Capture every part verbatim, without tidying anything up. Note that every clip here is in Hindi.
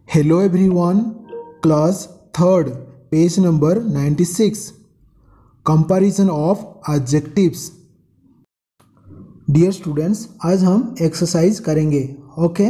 Hello everyone, class third, page number ninety-six. Comparison of adjectives. Dear students, आज हम एक्सरसाइज करेंगे. ओके,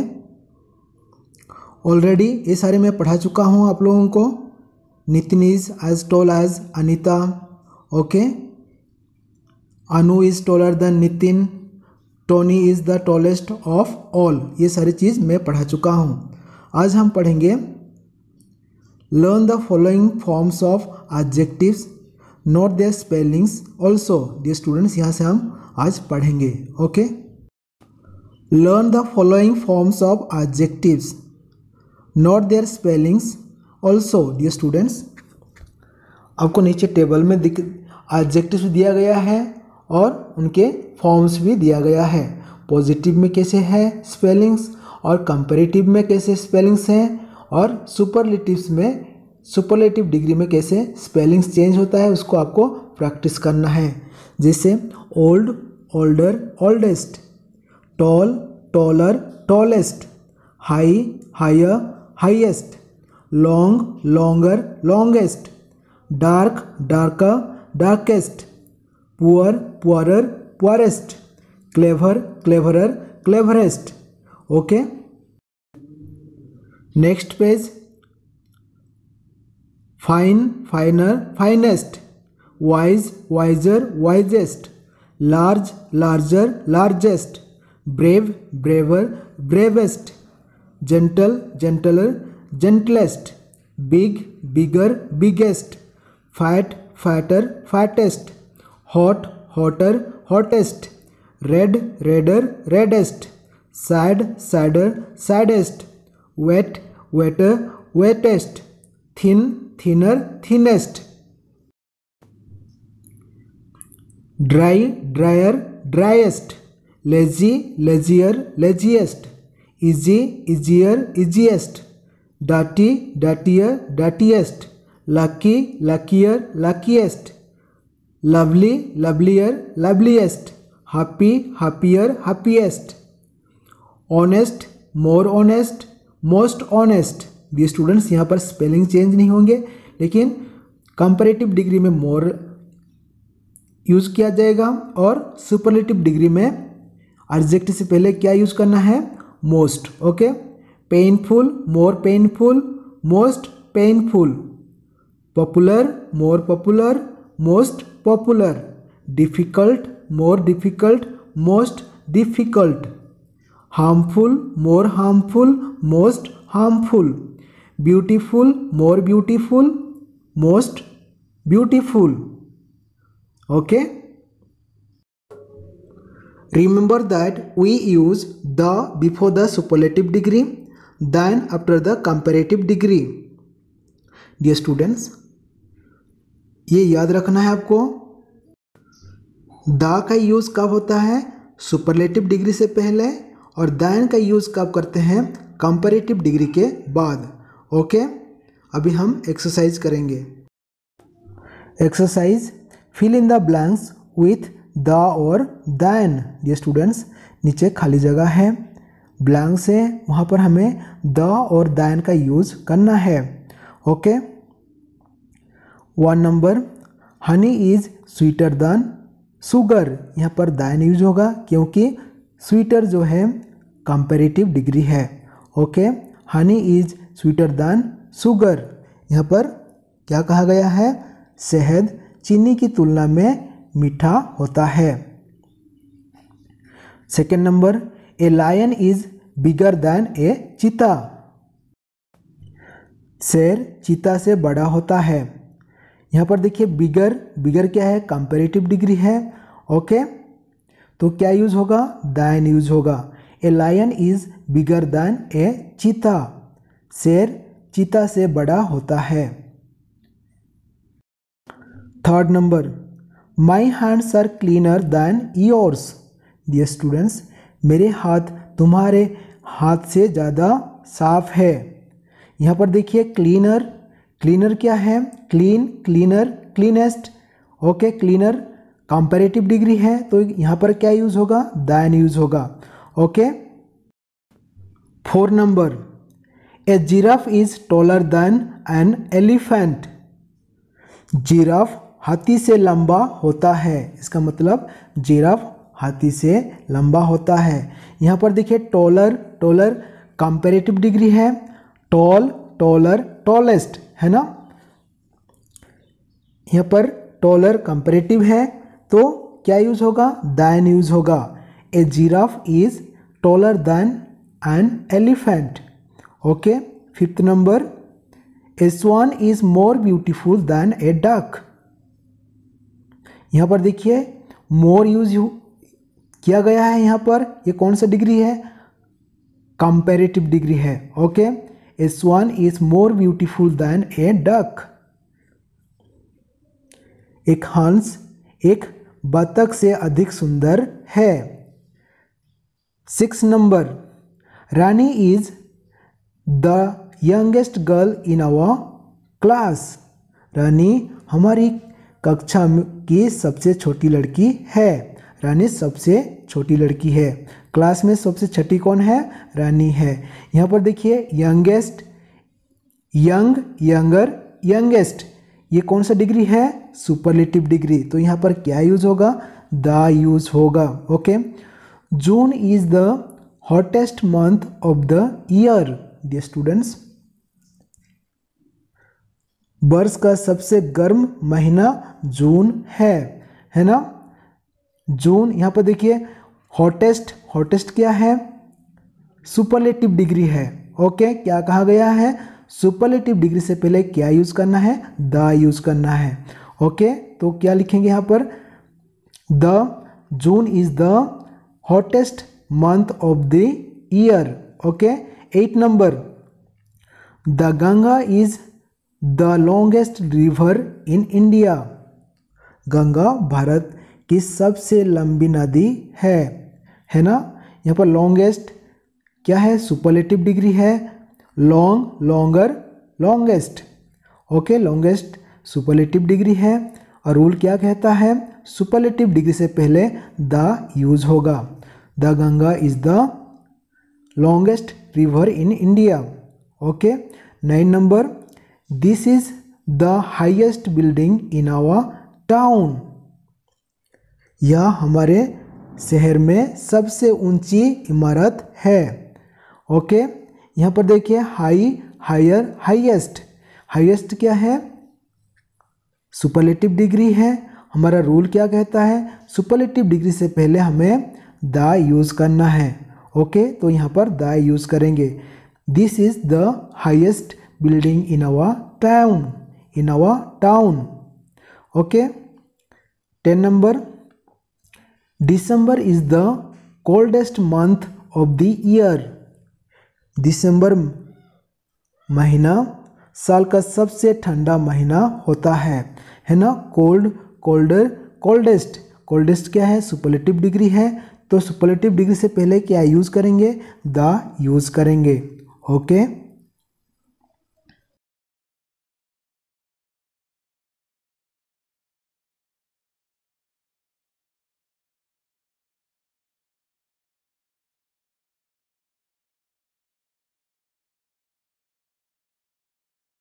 ऑलरेडी ये सारे मैं पढ़ा चुका हूँ आप लोगों को. Nitin is as tall as Anita. Okay, Anu is taller than Nitin. Tony is the tallest of all. ये सारी चीज़ मैं पढ़ा चुका हूँ. आज हम पढ़ेंगे learn the following forms of adjectives, note their spellings also. Dear students, यहाँ से हम आज पढ़ेंगे. Okay, learn the following forms of adjectives, note their spellings also. Dear students, आपको नीचे टेबल में दिख एडजेक्टिव्स दिया गया है और उनके फॉर्म्स भी दिया गया है. पॉजिटिव में कैसे है स्पेलिंग्स और कंपैरेटिव में कैसे स्पेलिंग्स हैं और सुपरलेटिव्स में सुपरलेटिव डिग्री में कैसे स्पेलिंग्स चेंज होता है, उसको आपको प्रैक्टिस करना है. जैसे old, older, oldest. Tall, taller, tallest. High, higher, highest. Long, longer, longest. Dark, darker, darkest. Poor, poorer, poorest. Clever, cleverer, cleverest. Okay, next page. Fine, finer, finest. Wise, wiser, wisest. Large, larger, largest. Brave, braver, bravest. Gentle, gentler, gentlest. Big, bigger, biggest. Fat, fatter, fattest. Hot, hotter, hottest. Red, redder, reddest. Sad, sadder, saddest. Wet, wetter, wettest. Thin, thinner, thinnest. Dry, drier, driest. Lazy, lazier, laziest. Easy, easier, easiest. Dirty, dirtier, dirtiest. Lucky, luckier, luckiest. Lovely, lovelier, loveliest. Happy, happier, happiest. Honest, more honest, most honest. ये स्टूडेंट्स, यहाँ पर स्पेलिंग चेंज नहीं होंगे, लेकिन कंपैरेटिव डिग्री में मोर यूज़ किया जाएगा और सुपरलेटिव डिग्री में एडजेक्टिव से पहले क्या यूज़ करना है, most. Okay, painful, more painful, most painful. Popular, more popular, most popular. Difficult, more difficult, most difficult. Harmful, more harmful, most harmful. Beautiful, more beautiful, most beautiful. Okay, remember that we use the before the superlative degree, then after the comparative degree. Dear students, ये याद रखना है आपको. द का यूज़ कब होता है, सुपरलेटिव डिग्री से पहले, और दैन का यूज़ कब करते हैं, कंपैरेटिव डिग्री के बाद. ओके, अभी हम एक्सरसाइज करेंगे. Exercise, fill in the blanks with the और दैन. ये स्टूडेंट्स, नीचे खाली जगह है, ब्लैंक्स है, वहाँ पर हमें द और दैन का यूज़ करना है. Okay, one number, honey is sweeter than sugar. यहाँ पर दैन यूज होगा क्योंकि स्वीटर जो है कंपैरेटिव डिग्री है. Okay, honey is sweeter than sugar. यहाँ पर क्या कहा गया है, शहद चीनी की तुलना में मीठा होता है. Second number, a lion is bigger than a cheetah. शेर चीता से बड़ा होता है. यहाँ पर देखिए बिगर, बिगर क्या है, कंपैरेटिव डिग्री है. ओके, तो क्या यूज होगा, दैन यूज होगा. A lion is bigger than a cheetah. शेर चीता से बड़ा होता है. Third number, my hands are cleaner than yours. Dear students, मेरे हाथ तुम्हारे हाथ से ज़्यादा साफ है. यहाँ पर देखिए क्लीनर, क्लीनर क्या है, clean, cleaner, cleanest. Okay, cleaner comparative degree है, तो यहाँ पर क्या यूज़ होगा, दैन यूज़ होगा. Okay, four number, a giraffe is taller than an elephant. Giraffe हाथी से लंबा होता है, इसका मतलब जिराफ हाथी से लंबा होता है। यहाँ पर देखिए टॉलर, टॉलर कंपैरेटिव डिग्री है, टॉल, टॉलर, टॉलेस्ट है ना। यहाँ पर टॉलर कंपैरेटिव है तो क्या यूज होगा, दैन यूज होगा। A giraffe is taller than an elephant. Okay, fifth number, a swan is more beautiful than a duck. यहाँ पर देखिए मोर यूज किया गया है, यहाँ पर ये कौन सा डिग्री है, कंपैरेटिव डिग्री है। Okay, a swan is more beautiful than a duck. एक हंस एक बतख से अधिक सुंदर है। Six number, Rani is the youngest girl in our class. Rani हमारी कक्षा की सबसे छोटी लड़की है। रानी सबसे छोटी लड़की है। क्लास में सबसे छोटी कौन है, रानी है। यहाँ पर देखिए यंगेस्ट, यंग, यंगर, यंगेस्ट, ये कौन सा डिग्री है, सुपरलेटिव डिग्री। तो यहाँ पर क्या यूज होगा, द यूज होगा। Okay, June is the hottest month of the year. Dear students, वर्ष का सबसे गर्म महीना जून है, है ना। जून, यहाँ पर देखिए हॉटेस्ट, हॉटेस्ट क्या है, सुपरलेटिव डिग्री है। ओके, क्या कहा गया है, सुपरलेटिव डिग्री से पहले क्या यूज करना है, द यूज करना है। ओके, तो क्या लिखेंगे यहाँ पर, the June is the hottest month of the year. Okay, eight number, the Ganga is the longest river in India. Ganga भारत की सबसे लंबी नदी है, है ना। यहाँ पर लॉन्गेस्ट क्या है, सुपरलेटिव डिग्री है, long, longer, longest. Okay, longest superlative degree है और रूल क्या कहता है, सुपरलेटिव डिग्री से पहले द यूज होगा। The Ganga is the longest river in India. Okay, nine number, this is the highest building in our town. यह हमारे शहर में सबसे ऊंची इमारत है। ओके, यहाँ पर देखिए हाई, हायर, हाईएस्ट। हाईएस्ट क्या है, सुपरलेटिव डिग्री है। हमारा रूल क्या कहता है, सुपरलेटिव डिग्री से पहले हमें द यूज करना है। ओके, तो यहाँ पर द यूज करेंगे। This is the highest building in our town, in our town. Okay, ten number, December is the coldest month of the year. दिसंबर महीना साल का सबसे ठंडा महीना होता है, है ना। Cold, colder, coldest. कोल्डेस्ट क्या है, सुपरलेटिव डिग्री है, तो सुपरलेटिव डिग्री से पहले क्या यूज करेंगे, द यूज करेंगे। ओके।